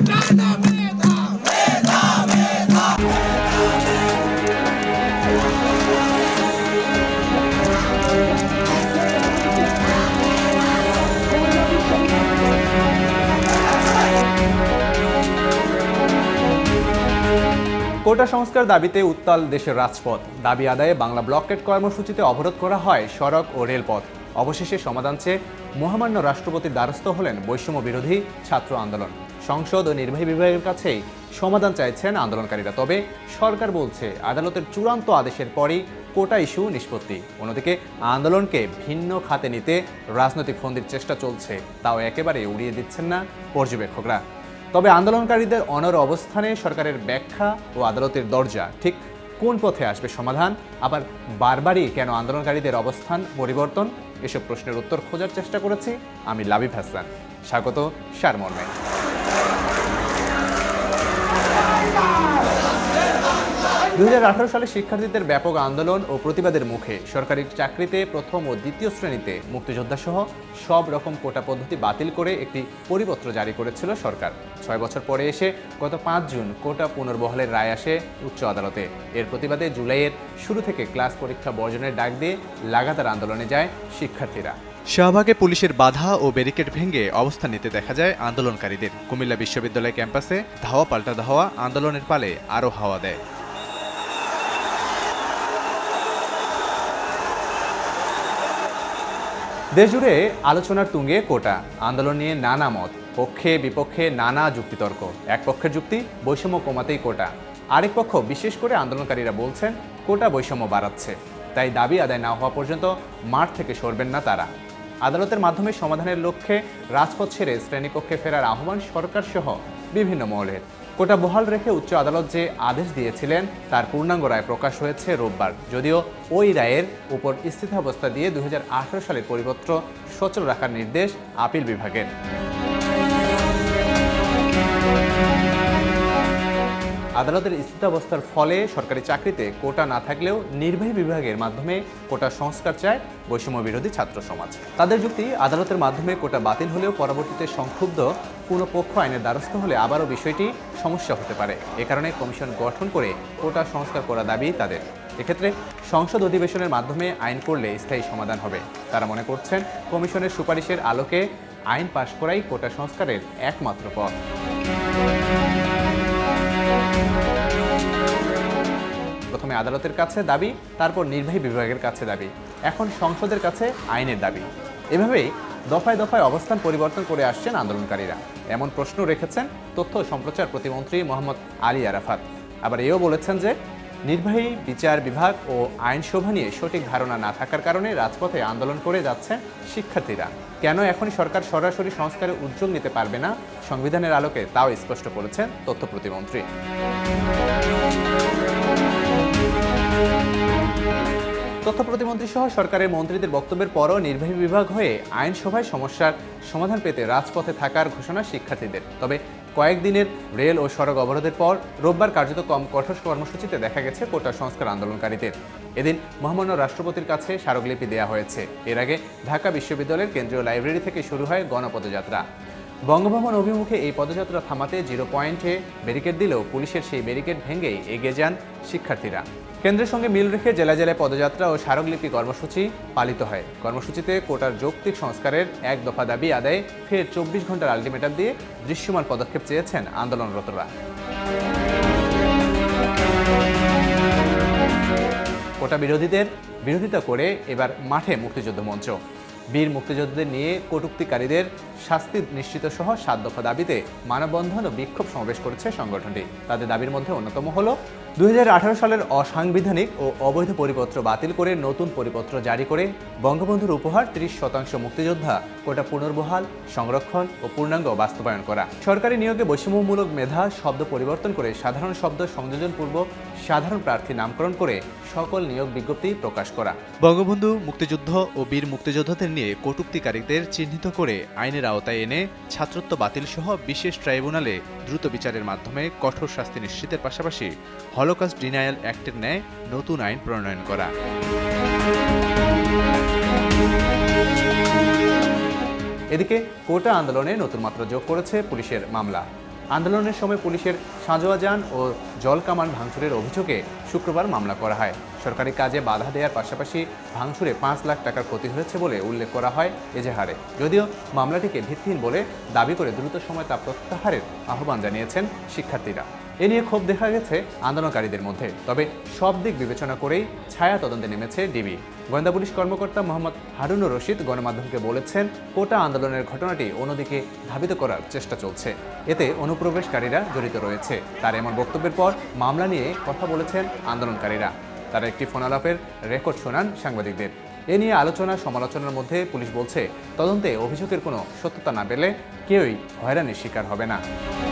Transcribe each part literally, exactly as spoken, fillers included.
কোটা সংস্কার দাবিতে উত্তাল দেশের রাজপথ। দাবি আদায়ে বাংলা ব্লকেট কর্মসূচিতে অবরোধ করা হয় সড়ক ও রেলপথ। অবশেষে সমাধান চেয়ে মহামান্য রাষ্ট্রপতির দ্বারস্থ হলেন বৈষম্য বিরোধী ছাত্র আন্দোলন। সংসদ ও নির্বাহী বিভাগের কাছেই সমাধান চাইছেন আন্দোলনকারীরা। তবে সরকার বলছে আদালতের চূড়ান্ত আদেশের পরই কোটা ইস্যু নিষ্পত্তি। অন্যদিকে আন্দোলনকে ভিন্ন খাতে নিতে রাজনৈতিক ফন্দির চেষ্টা চলছে, তাও একেবারে উড়িয়ে দিচ্ছেন না পর্যবেক্ষকরা। তবে আন্দোলনকারীদের অনড় অবস্থানে সরকারের ব্যাখ্যা ও আদালতের দরজা ঠিক কোন পথে আসবে সমাধান, আবার বারবারই কেন আন্দোলনকারীদের অবস্থান পরিবর্তন, এসব প্রশ্নের উত্তর খোঁজার চেষ্টা করেছি আমি লাবিব হাসান। স্বাগত সারমর্মে। দুই হাজার আঠারো সালে শিক্ষার্থীদের ব্যাপক আন্দোলন ও প্রতিবাদের মুখে সরকারি চাকরিতে প্রথম ও দ্বিতীয় শ্রেণীতে মুক্তিযোদ্ধা সহ সব রকম কোটা পদ্ধতি বাতিল করে একটি পরিপত্র জারি করেছিল সরকার। ছয় বছর পরে এসে গত পাঁচ জুন কোটা পুনর্বহালের রায় আসে উচ্চ আদালতে। এর প্রতিবাদে জুলাইয়ের শুরু থেকে ক্লাস পরীক্ষা বর্জনের ডাক দিয়ে লাগাতার আন্দোলনে যায় শিক্ষার্থীরা। শাহবাগে পুলিশের বাধা ও ব্যারিকেড ভেঙে অবস্থান নিতে দেখা যায় আন্দোলনকারীদের। কুমিল্লা বিশ্ববিদ্যালয় ক্যাম্পাসে ধাওয়া পাল্টা ধাওয়া আন্দোলনের পালে আরও হাওয়া দেয়। দেশজুড়ে আলোচনার তুঙ্গে কোটা আন্দোলন নিয়ে নানা মত, পক্ষে বিপক্ষে নানা যুক্তিতর্ক। এক পক্ষের যুক্তি বৈষম্য কমাতেই কোটা, আরেক পক্ষ বিশেষ করে আন্দোলনকারীরা বলছেন কোটা বৈষম্য বাড়াচ্ছে, তাই দাবি আদায় না হওয়া পর্যন্ত মাঠ থেকে সরবেন না তারা। আদালতের মাধ্যমে সমাধানের লক্ষ্যে রাজপথ ছেড়ে শ্রেণীকক্ষে ফেরার আহ্বান সরকার সহ বিভিন্ন মহলের। কোটা বহাল রেখে উচ্চ আদালত যে আদেশ দিয়েছিলেন তার পূর্ণাঙ্গ রায় প্রকাশ হয়েছে রোববার। যদিও ওই রায়ের উপর স্থিতাবস্থা দিয়ে দুই হাজার আঠারো সালের পরিপত্র সচল রাখার নির্দেশ আপিল বিভাগের। আদালতের স্থিতাবস্থার ফলে সরকারি চাকরিতে কোটা না থাকলেও নির্বাহী বিভাগের মাধ্যমে কোটা সংস্কার চায় বৈষম্য বিরোধী ছাত্র সমাজ। তাদের যুক্তি, আদালতের মাধ্যমে কোটা বাতিল হলেও পরবর্তীতে সংক্ষুব্ধ কোনো পক্ষ আইনের দ্বারস্থ হলে আবারও বিষয়টি সমস্যা হতে পারে। এ কারণে কমিশন গঠন করে কোটা সংস্কার করা দাবি তাদের। এক্ষেত্রে সংসদ অধিবেশনের মাধ্যমে আইন করলে স্থায়ী সমাধান হবে। তারা মনে করছেন কমিশনের সুপারিশের আলোকে আইন পাশ করাই কোটা সংস্কারের একমাত্র পথ। প্রথমে আদালতের কাছে দাবি, তারপর নির্বাহী বিভাগের কাছে দাবি, এখন সংসদের কাছে আইনের দাবি। এভাবেই দফায় দফায় অবস্থান পরিবর্তন করে আসছেন আন্দোলনকারীরা। এমন প্রশ্ন রেখেছেন তথ্য সম্প্রচার প্রতিমন্ত্রী মোহাম্মদ আলী আরাফাত। আবার এও বলেছেন যে নির্বাহী বিচার বিভাগ ও আইনসভা নিয়ে সঠিক ধারণা না থাকার কারণে রাজপথে আন্দোলন করে যাচ্ছেন শিক্ষার্থীরা। কেন এখনই সরকার সরাসরি সংস্কারের উদ্যোগ নিতে পারবে না সংবিধানের আলোকে, তাও স্পষ্ট করেছেন তথ্য প্রতিমন্ত্রী। তথ্য প্রতিমন্ত্রী সহ সরকারের মন্ত্রীদের বক্তব্যের পরও নির্বাহী বিভাগ হয়ে আইনসভায় সমস্যার সমাধান পেতে রাজপথে থাকার ঘোষণা শিক্ষার্থীদের। তবে কয়েকদিনের রেল ও সড়ক অবরোধের পর রোববার কার্যত কম কঠোর কর্মসূচিতে দেখা গেছে কোটা সংস্কার আন্দোলনকারীদের। এদিন মহামান্য রাষ্ট্রপতির কাছে স্মারকলিপি দেওয়া হয়েছে। এর আগে ঢাকা বিশ্ববিদ্যালয়ের কেন্দ্রীয় লাইব্রেরি থেকে শুরু হয় গণপদযাত্রা। বঙ্গভবন অভিমুখে এই পদযাত্রা থামাতে জিরো পয়েন্টে ব্যারিকেড দিলেও পুলিশের সেই ব্যারিকেড ভেঙেই এগিয়ে যান শিক্ষার্থীরা। কেন্দ্রের সঙ্গে মিল রেখে জেলা জেলায় পদযাত্রা ও স্মারকলিপি কর্মসূচি পালিত হয়। কর্মসূচিতে কোটার যৌক্তিক সংস্কারের এক দফা দাবি আদায়ে ফের চব্বিশ ঘন্টার আলটিমেটাম দিয়ে দৃশ্যমান পদক্ষেপ চেয়েছেন আন্দোলনরতরা। কোটা বিরোধীদের বিরোধিতা করে এবার মাঠে মুক্তিযুদ্ধ মঞ্চ। বীর মুক্তিযোদ্ধাদের নিয়ে কটূক্তিকারীদের শাস্তি নিশ্চিত সহ সাত দফা দাবিতে মানববন্ধন ও বিক্ষোভ সমাবেশ করেছে সংগঠনটি। তাদের দাবির মধ্যে অন্যতম হল দুই হাজার আঠারো সালের অসাংবিধানিক ও অবৈধ পরিপত্র বাতিল করে নতুন পরিপত্র জারি করে বঙ্গবন্ধুর উপহার ত্রিশ শতাংশ মুক্তিযোদ্ধা কোটা পুনর্বহাল, সংরক্ষণ ও পূর্ণাঙ্গ বাস্তবায়ন করা। সরকারি নিয়োগে বৈষম্যমূলক মেধা শব্দ পরিবর্তন করে সাধারণ শব্দ সংযোজনপূর্বক সাধারণ প্রার্থী নামকরণ করে সকল নিয়োগ বিজ্ঞপ্তি প্রকাশ করা। বঙ্গবন্ধু, মুক্তিযুদ্ধ ও বীর মুক্তিযোদ্ধাদের নিয়ে কটূক্তিকারীদের চিহ্নিত করে আইনের আওতায় এনে ছাত্রত্ব বাতিল সহ বিশেষ ট্রাইব্যুনালে দ্রুত বিচারের মাধ্যমে কঠোর শাস্তি নিশ্চিতের পাশাপাশি হলোকস্ট ডিনায়াল অ্যাক্টের ন্যায় নতুন আইন প্রণয়ন করা। এদিকে কোটা আন্দোলনে নতুন মাত্রা যোগ করেছে পুলিশের মামলা। আন্দোলনের সময় পুলিশের সাঁজোয়া যান ও জলকামান ভাঙচুরের অভিযোগে শুক্রবার মামলা করা হয়। সরকারি কাজে বাধা দেওয়ার পাশাপাশি ভাঙচুরে পাঁচ লাখ টাকার ক্ষতি হয়েছে বলে উল্লেখ করা হয় এজাহারে। যদিও মামলাটিকে ভিত্তিহীন বলে দাবি করে দ্রুত সময় তা প্রত্যাহারের আহ্বান জানিয়েছেন শিক্ষার্থীরা। এ নিয়ে ক্ষোভ দেখা গেছে আন্দোলনকারীদের মধ্যে। তবে সব দিক বিবেচনা করেই ছায়া তদন্তে নেমেছে ডিবি। গোয়েন্দা পুলিশ কর্মকর্তা মোহাম্মদ হারুনুর রশিদ গণমাধ্যমকে বলেছেন, কোটা আন্দোলনের ঘটনাটি অন্যদিকে ধাবিত করার চেষ্টা চলছে, এতে অনুপ্রবেশকারীরা জড়িত রয়েছে। তার এমন বক্তব্যের পর মামলা নিয়ে কথা বলেছেন আন্দোলনকারীরা। তারা একটি ফোনালাপের রেকর্ড শোনান সাংবাদিকদের। এ নিয়ে আলোচনা সমালোচনার মধ্যে পুলিশ বলছে, তদন্তে অভিযোগের কোনো সত্যতা না পেলে কেউই হয়রানির শিকার হবে না।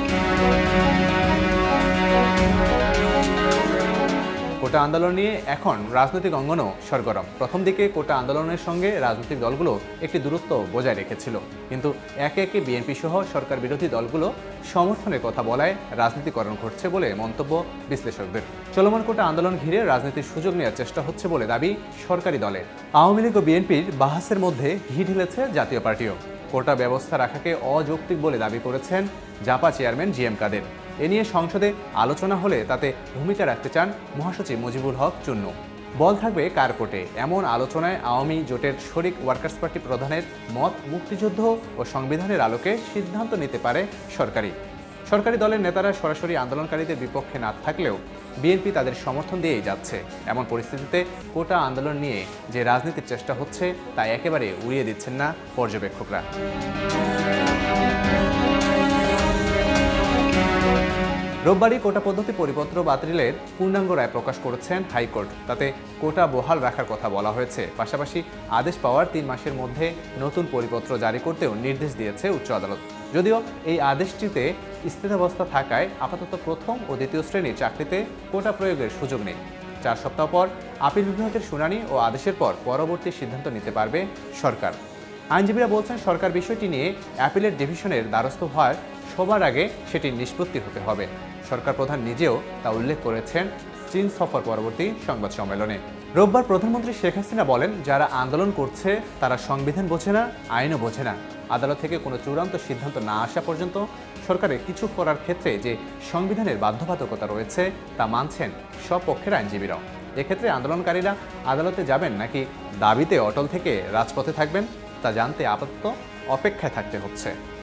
কোটা আন্দোলন নিয়ে এখন রাজনৈতিক অঙ্গনও সরগরম। প্রথম দিকে কোটা আন্দোলনের সঙ্গে রাজনৈতিক দলগুলো একটি দূরত্ব বজায় রেখেছিল, কিন্তু একে একে বিএনপি সহ সরকার বিরোধী দলগুলো সমর্থনের কথা বলায় রাজনীতিকরণ ঘটছে বলে মন্তব্য বিশ্লেষকদের। চলমান কোটা আন্দোলন ঘিরে রাজনীতির সুযোগ নেওয়ার চেষ্টা হচ্ছে বলে দাবি সরকারি দলের। আওয়ামী লীগ ও বিএনপির বাহাসের মধ্যে ঘি ঢেলেছে জাতীয় পার্টিও। কোটা ব্যবস্থা রাখাকে অযৌক্তিক বলে দাবি করেছেন JaPa chairman G M Quader. এ নিয়ে সংসদে আলোচনা হলে তাতে ভূমিকা রাখতে চান মহাসচিব মুজিবুল হক চুন্নু। বল থাকবে কার কোর্টে, এমন আলোচনায় আওয়ামী জোটের শরিক ওয়ার্কার্স পার্টি প্রধানের মত, মুক্তিযুদ্ধ ও সংবিধানের আলোকে সিদ্ধান্ত নিতে পারে সরকারি সরকারি দলের নেতারা সরাসরি আন্দোলনকারীদের বিপক্ষে না থাকলেও বিএনপি তাদের সমর্থন দিয়েই যাচ্ছে। এমন পরিস্থিতিতে কোটা আন্দোলন নিয়ে যে রাজনীতির চেষ্টা হচ্ছে তা একেবারে উড়িয়ে দিচ্ছেন না পর্যবেক্ষকরা। রোববারই কোটা পদ্ধতি পরিপত্র বাতিলের পূর্ণাঙ্গ রায় প্রকাশ করেছেন হাইকোর্ট। তাতে কোটা বহাল রাখার কথা বলা হয়েছে। পাশাপাশি আদেশ পাওয়ার তিন মাসের মধ্যে নতুন পরিপত্র জারি করতেও নির্দেশ দিয়েছে উচ্চ আদালত। যদিও এই আদেশটিতে স্থিতাবস্থা থাকায় আপাতত প্রথম ও দ্বিতীয় শ্রেণীর চাকরিতে কোটা প্রয়োগের সুযোগ নেই। চার সপ্তাহ পর আপিল বিভাগের শুনানি ও আদেশের পর পরবর্তী সিদ্ধান্ত নিতে পারবে সরকার। আইনজীবীরা বলছেন, সরকার বিষয়টি নিয়ে অ্যাপিলেট ডিভিশনের দ্বারস্থ হওয়ার সবার আগে সেটি নিষ্পত্তি হতে হবে। সরকার প্রধান নিজেও তা উল্লেখ করেছেন চীন সফর পরবর্তী সংবাদ সম্মেলনে। রোববার প্রধানমন্ত্রী শেখ হাসিনা বলেন, যারা আন্দোলন করছে তারা সংবিধান বোঝে না, আইনও বোঝে না। আদালত থেকে কোনো চূড়ান্ত সিদ্ধান্ত না আসা পর্যন্ত সরকারের কিছু করার ক্ষেত্রে যে সংবিধানের বাধ্যবাধকতা রয়েছে তা মানছেন সব পক্ষের আইনজীবীরাও। এক্ষেত্রে আন্দোলনকারীরা আদালতে যাবেন নাকি দাবিতে অটল থেকে রাজপথে থাকবেন তা জানতে আপাতত অপেক্ষায় থাকতে হচ্ছে।